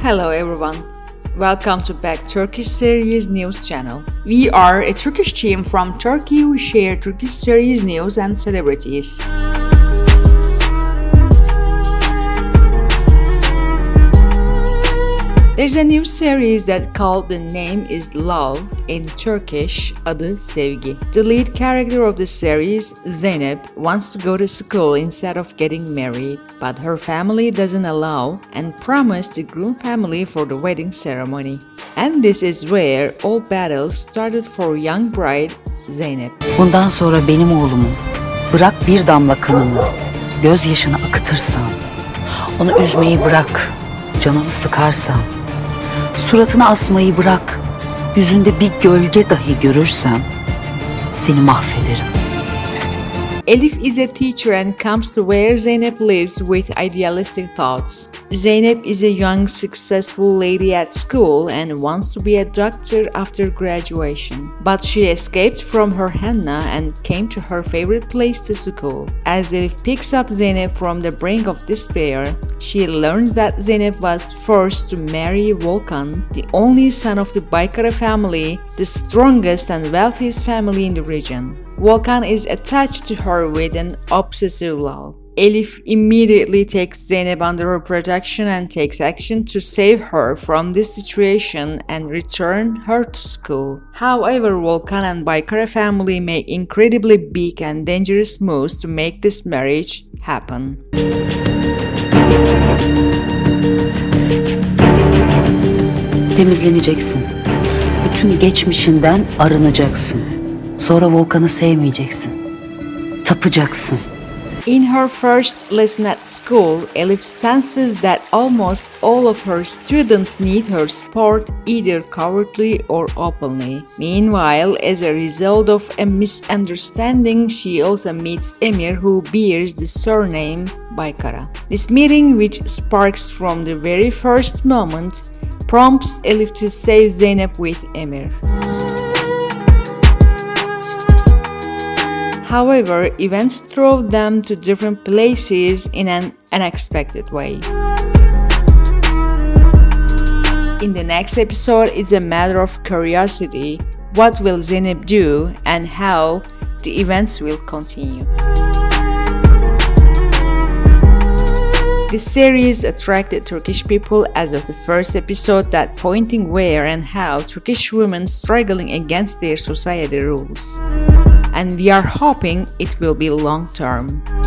Hello everyone, welcome to back Turkish series news channel. We are a Turkish team from Turkey who share Turkish series news and celebrities. There's a new series that called The Name is Love, in Turkish, adı Sevgi. The lead character of the series, Zeynep, wants to go to school instead of getting married, but her family doesn't allow and promised the groom family for the wedding ceremony. And this is where all battles started for young bride Zeynep. Bundan sonra benim oğlumu bırak bir damla kanını, gözyaşını akıtırsam, onu üzmeyi bırak, canını sıkarsam, suratını asmayı bırak, yüzünde bir gölge dahi görürsem seni mahvederim. Elif is a teacher and comes to where Zeynep lives with idealistic thoughts. Zeynep is a young, successful lady at school and wants to be a doctor after graduation. But she escaped from her henna and came to her favorite place to school. As Elif picks up Zeynep from the brink of despair, she learns that Zeynep was forced to marry Volkan, the only son of the Baykara family, the strongest and wealthiest family in the region. Volkan is attached to her with an obsessive love. Elif immediately takes Zeynep under her protection and takes action to save her from this situation and return her to school. However, Volkan and Baykara family make incredibly big and dangerous moves to make this marriage happen. Temizleneceksin. Bütün geçmişinden arınacaksın. Sonra Volkan'ı sevmeyeceksin. Tapacaksın. In her first lesson at school, Elif senses that almost all of her students need her support either covertly or openly. Meanwhile, as a result of a misunderstanding, she also meets Emir, who bears the surname Baykara. This meeting, which sparks from the very first moment, prompts Elif to save Zeynep with Emir. However, events throw them to different places in an unexpected way. In the next episode, it's a matter of curiosity. What will Zeynep do and how the events will continue? This series attracted Turkish people as of the first episode, that pointing where and how Turkish women struggling against their society rules. And we are hoping it will be long term.